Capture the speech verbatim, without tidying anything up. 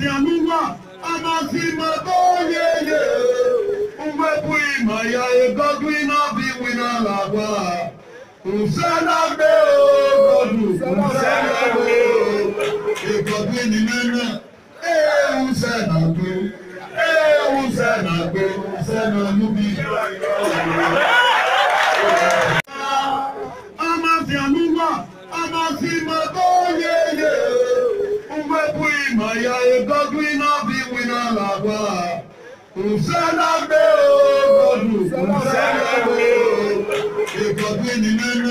Amazianuma, Amazima Boye, Uwe Maya, a Godwin of the winner Lava, Usana Bell, Usana Bell, a Godwin in Nana, Eh, Usana Bell, Eh, Usana Bell, Usana Nubi. Amazianuma, Amazima Boye, Uwe Maya, a Godwin of the winner Lava. Usana Bell, Usana Bell, a Godwin in Nana.